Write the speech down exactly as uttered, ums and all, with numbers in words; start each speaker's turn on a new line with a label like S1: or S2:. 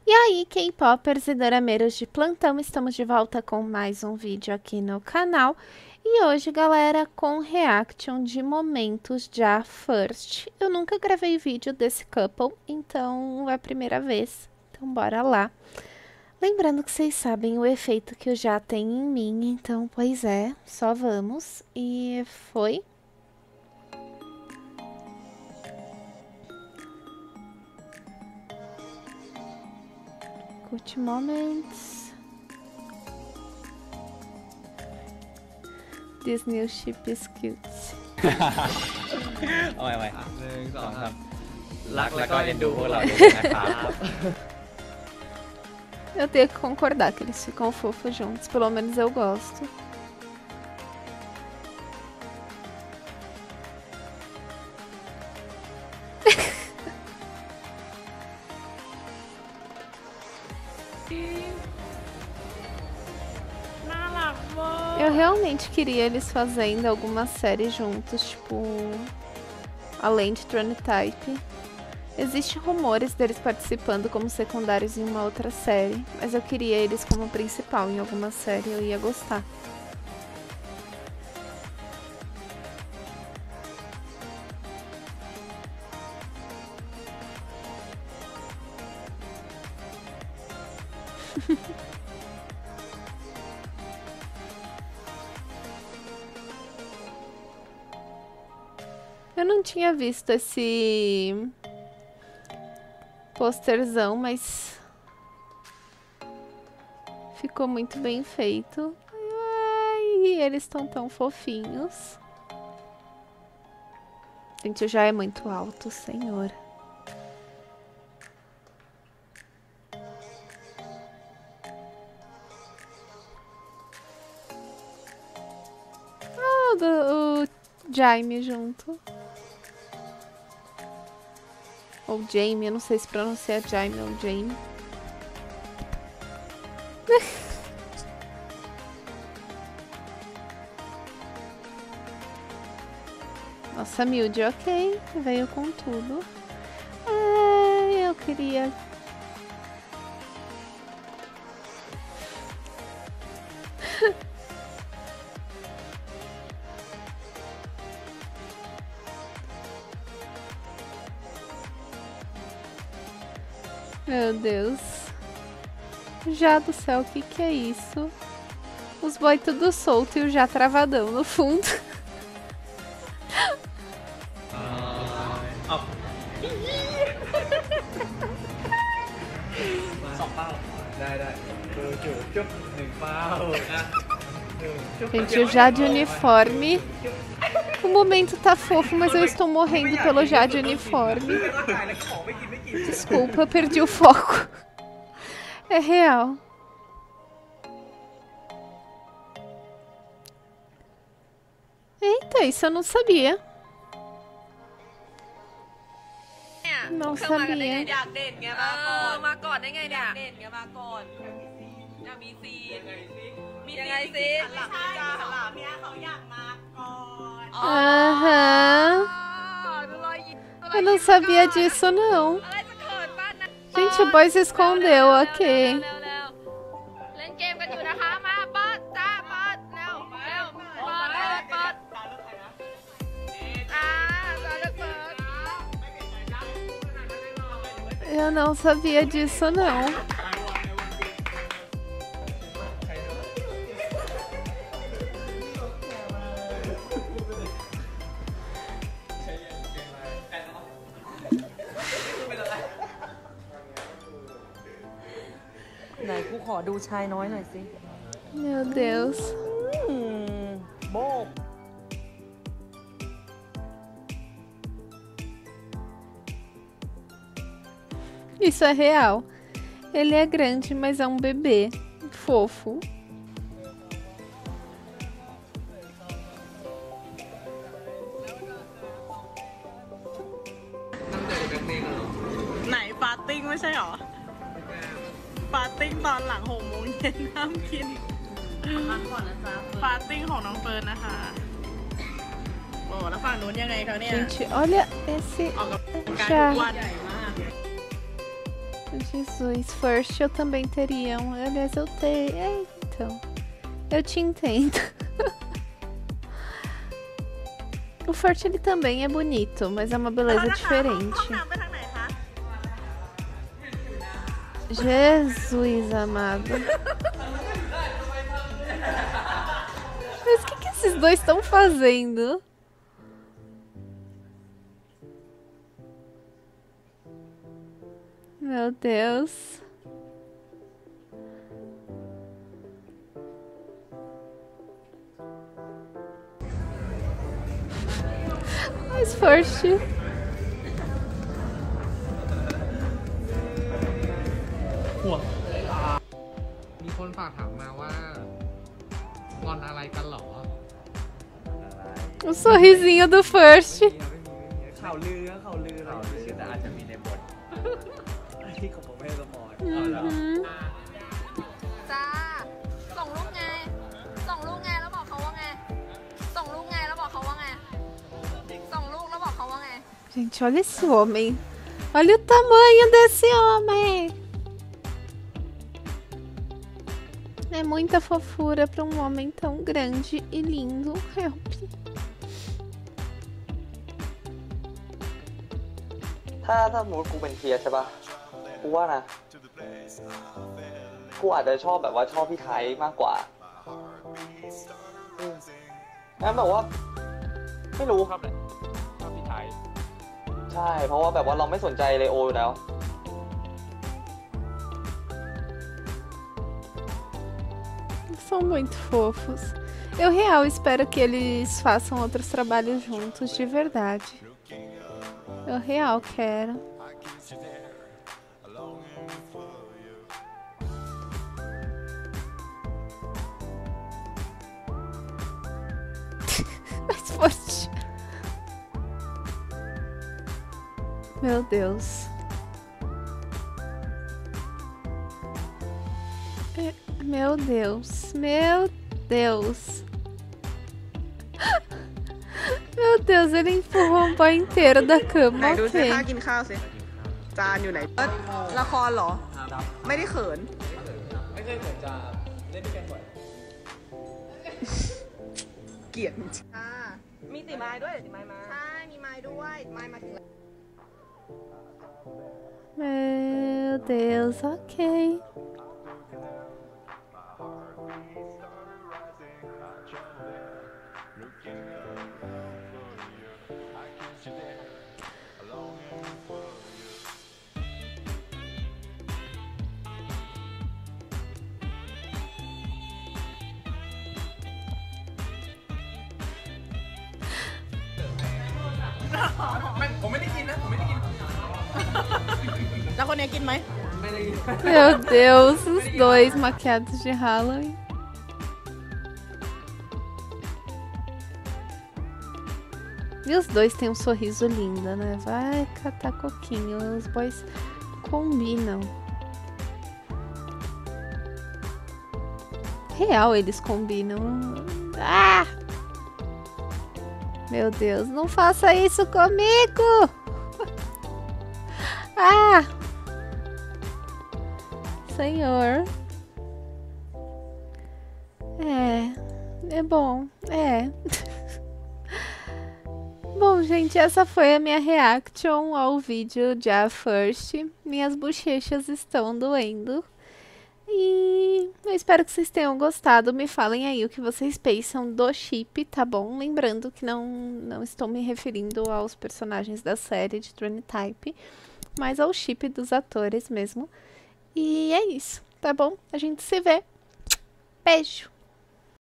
S1: E aí, K-popers e dorameiros de plantão, estamos de volta com mais um vídeo aqui no canal. E hoje, galera, com reaction de momentos já First. Eu nunca gravei vídeo desse couple, então é a primeira vez. Então bora lá. Lembrando que vocês sabem o efeito que o já tem em mim, então pois é, só vamos. E foi... Cute moments. This new ship is cute.
S2: เอาไว้ไว้
S3: หนึ่งสองครับ
S2: รักแล้วก็เอ็นดูพวกเราด้วยนะครับ
S1: Eu tenho que concordar que eles ficam fofos juntos, pelo menos eu gosto. Eu realmente queria eles fazendo alguma série juntos, tipo, além de Throne Type. Existem rumores deles participando como secundários em uma outra série, mas eu queria eles como principal em alguma série, eu ia gostar. Eu não tinha visto esse posterzão, mas ficou muito bem feito. Ai, eles estão tão fofinhos. Gente, já é muito alto, senhor. Ah, do, o Jaime junto. Ou Jamie, eu não sei se pronuncia Jaime ou Jamie. Nossa, Milde, ok. Veio com tudo. Ai, eu queria... Meu Deus. Já do céu, o que que é isso? Os boy tudo solto e o já travadão no fundo.
S2: เอาสองเป้า
S3: ได้ได้ดูจุบจุ๊บหนึ่งเป้านะหนึ่งจุ๊บ
S1: Gente, o Jade uniforme. O momento tá fofo, mas eu estou morrendo pelo Jade uniforme. Desculpa, eu perdi o foco. É real. Eita, isso eu não sabia. Não
S4: เครื่องมากันได้ไง
S1: sabia.
S4: อยากเด่นไงมาก่อนมาก่อนได้ไงเนี่ยอยากเด่นไงมาก่อนอยากมีซีนมียังไงซีนหันหลังจ้าหันหลังเนี่ยเขาอยากมาก่อน
S1: Aham.
S4: ดูรอยยิ้ม
S1: Eu não sabia disso, não.
S4: อะไรจะเขินบ้านนะ
S1: Gente, o boy se escondeu, ok.
S4: เร็วเร็วเล่นเกมกันอยู่นะคะมาเปิดจ้าเปิดเร็วเร็วเปิดเปิดเปิดอ่าเปิดเปิด
S1: Eu não sabia disso, não.
S5: Này, กูขอดูชายน้อยหน่อยสิ
S1: Meu Deus.
S5: อืมโบก
S1: Isso é real. Ele é grande, mas é um bebê. Fofo.
S5: ไหนปาร์ติ้งไม่ใช่หรอ ปาร์ติ้งตอนหลังหกโมงเย็นห้ามกินปาร์ติ้งของน้องเฟิร์นนะคะ โอ้แล้วฝั่งนู้นยังไงเขาเนี่ย
S1: Gente, olha esse
S5: ออกกำลังกาย
S1: chá.
S5: ทุกวันใหญ่มาก
S1: Jesus, First eu também teria um. Aliás, eu tenho. É, então. Eu te entendo. O First ele também é bonito, mas é uma beleza diferente. Jesus amado. Mas o que, que esses dois estão fazendo? Meu Deus. Mais forte.
S3: ห่วงมีคนฝากถามมาว่างอนอะไรกันเหรอ
S1: O sorrisinho do First.
S2: ข่าวลือข่าวลือข่าวลือแต่อาจจะมีในบทที่ของผมไม่สมอง
S1: Uhum.
S4: จ้า ส่งรูปไง ส่งรูปไงแล้วบอกเขาว่าไง ส่งรูปไงแล้วบอกเขาว่าไง ส่งรูปแล้วบอกเขาว่าไง
S1: Gente, olha esse homem. Olha o tamanho desse homem. É muita fofura para um homem tão grande e lindo. Help.
S6: ถ้าถ้าสมมติกูเป็นเทียร์ใช่ปะกูว่านะกูอาจจะชอบแบบว่าชอบพี่ไทยมากกว่าอืมงั้นแบบว่าไม่รู้
S2: ชอบเลยชอบพี่ไทย
S6: ใช่เพราะว่าแบบว่าเราไม่สนใจเลโออยู่แล้ว
S1: São muito fofos. Eu real espero que eles façam outros trabalhos juntos, de verdade. Eu real quero. Mais forte. Meu Deus. É, meu Deus. Meu Deus. Meu Deus, ele empurrou um pão inteiro da
S5: ไหน
S1: cama.
S5: ดูสิ
S1: Ok.
S5: ท่ากินข้าวสิ จานอยู่ไหนเอิ้นละครเหรอ ไม่ได้เขิน
S3: ไม่เคยเหมือนจะเล่นด้วยกันบ่อย
S5: เกลียดอ่ามีติไม้ด้วยติไม้มา ใช่ มีไม้ด้วย ไม้มาถึงแล้ว
S1: Meu Deus, ok. Meu Deus, os dois maquiados de Halloween. E os dois têm um sorriso lindo, né? Vai catar coquinho. Os boys combinam. Real, eles combinam. Ah! Meu Deus, não faça isso comigo! Ah! Senhor. É, é bom, é. Bom, gente, essa foi a minha reaction ao vídeo de A First. Minhas bochechas estão doendo. E eu espero que vocês tenham gostado. Me falem aí o que vocês pensam do chip, tá bom? Lembrando que não, não estou me referindo aos personagens da série de Trine Type, mas ao chip dos atores mesmo. E é isso, tá bom? A gente se vê. Beijo!